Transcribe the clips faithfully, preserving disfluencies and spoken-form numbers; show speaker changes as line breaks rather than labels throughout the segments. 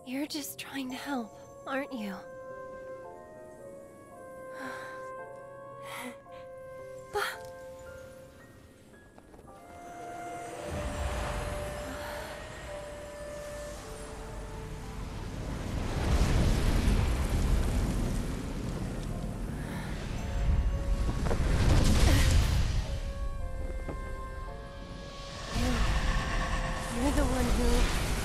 You're just trying to help, aren't you? You're the one who...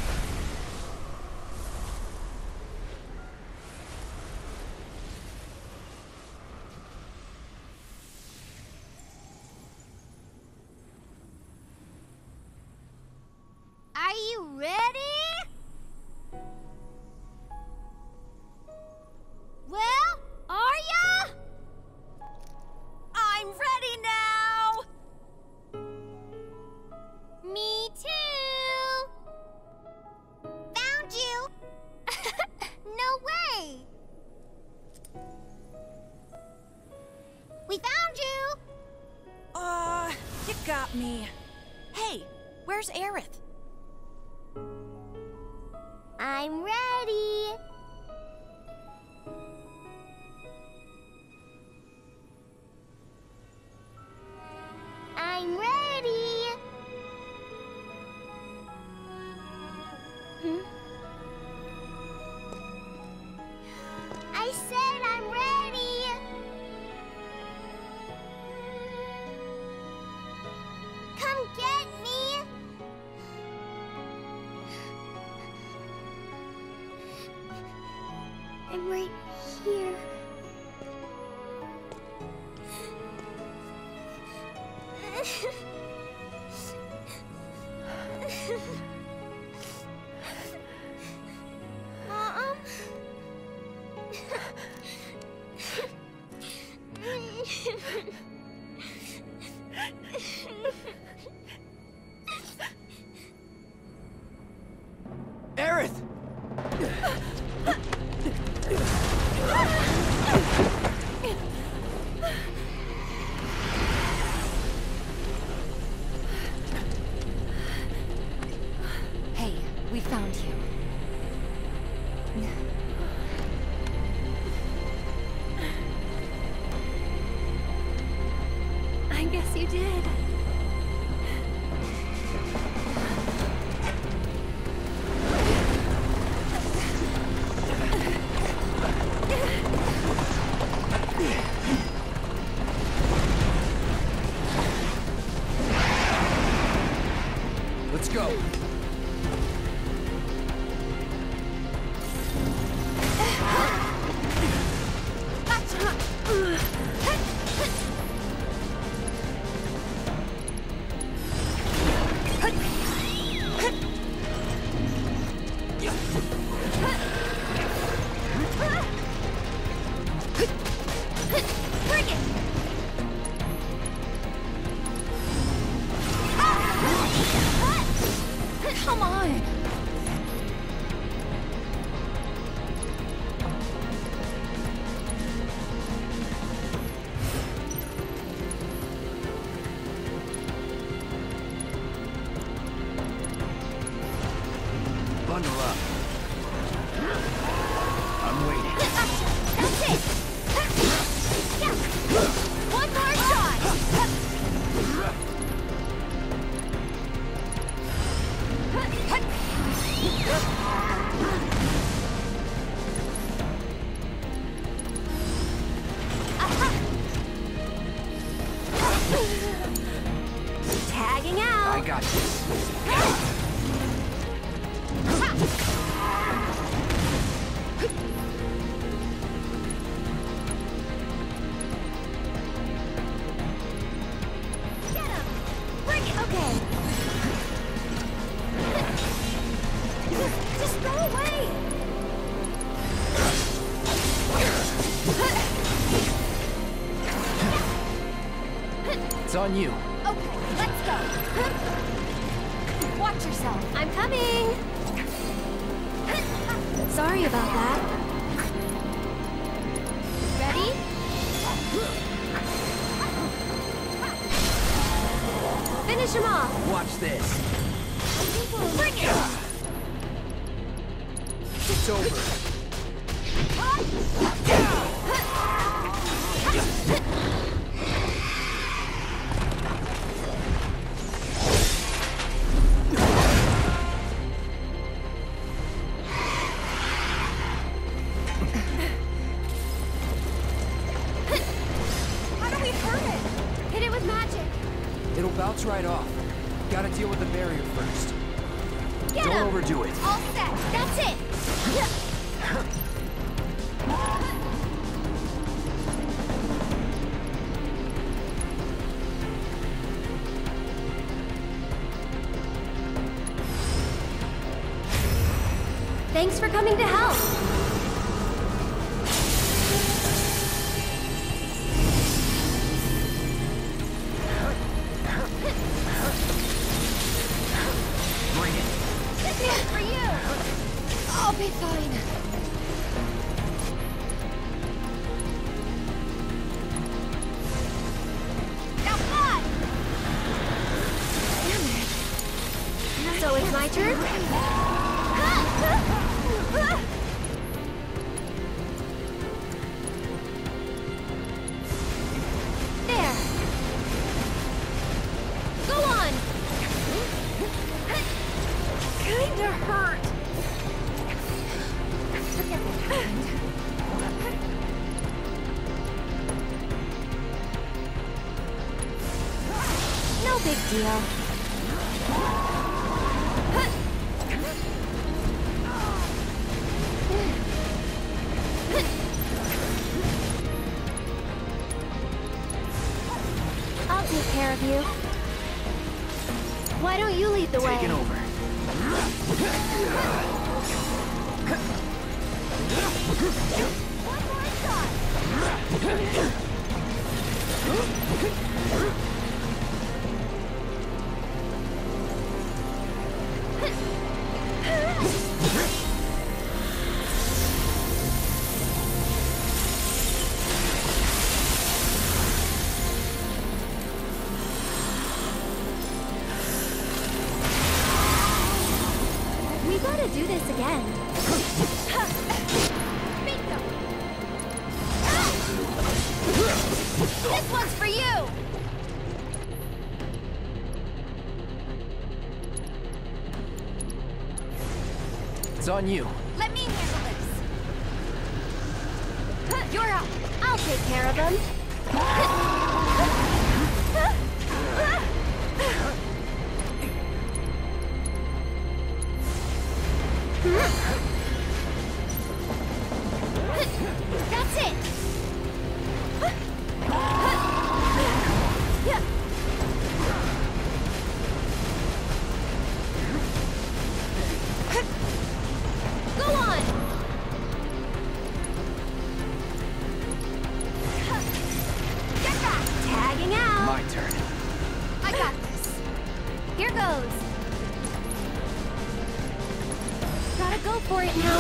Are you ready? Well, are ya? I'm ready now! Me too! Found you! No way! We found you!
Uh, you got me. Hey, where's Aerith?
I'm ready! I'm ready! Hmm? I said I'm ready! Come get me! I'm right here. Mom?
Aerith!
Hey, we found you.
I guess you did.
Let's go.
Bring it!
Come on!
Bundle up. I'm waiting.
That's it! One more shot!
Tagging out.
I got this.
Get him! Bring it! Okay. Just, just go away!
It's on you.
Okay, let's go. Watch yourself.
I'm coming. Sorry about that. Ready? Finish him off.
Watch this.
Bring it!
It's over.
How do we hurt it?
Hit it with magic.
It'll bounce right off. Gotta deal with the barrier first.
Get
Don't
him.
overdo it.
All set.
That's it. Thanks for coming to help.
Bring it.
This one's for you.
I'll be fine.
Now fly.
So it's my turn? There. Go on.
Kinda hurt.
No big deal. I'll take care of you. Why don't you lead the way?
Taking over.
One more shot.
We gotta do this again.
Bingo. This one's for you.
It's on you.
Let me handle this.
You're up. I'll take care of them.
That's it.
Go on.
Get back.
Tagging out.
My turn.
I got this.
Here goes. Gotta go for it now.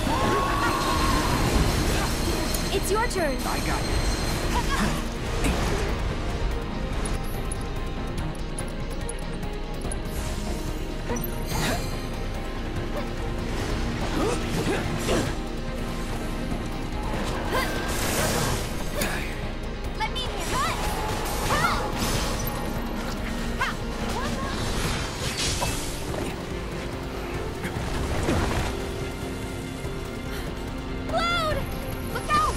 It's your turn.
I got this.
Let me handle it.
Load!
Look out!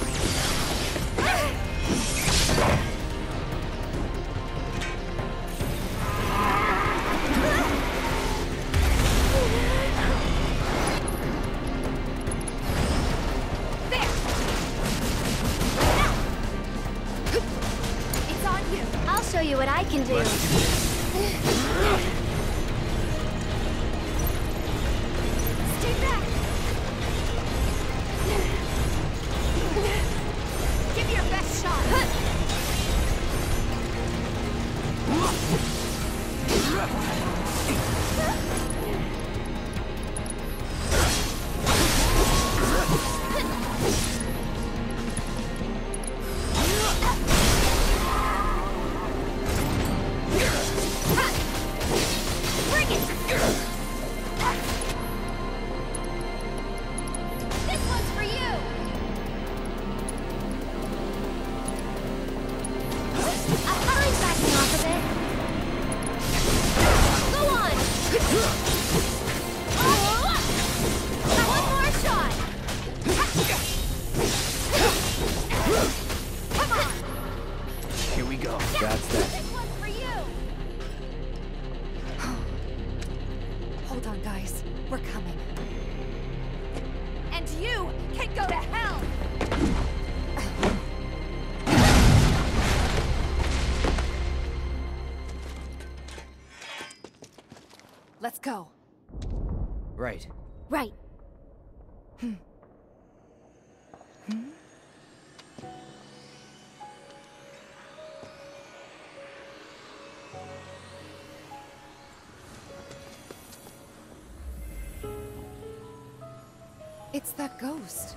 There! Now! It's on you.
I'll show you what I can do.
Let's do this.
Stay back! Give me your best shot! And you can go to hell!
Let's go.
Right.
Right.
It's that ghost.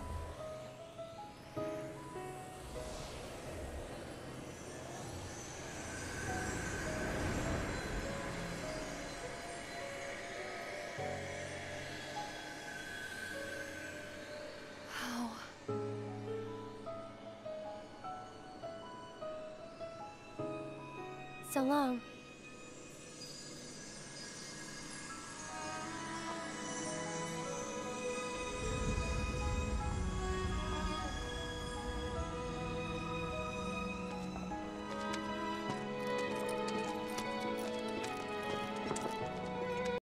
How?
So long.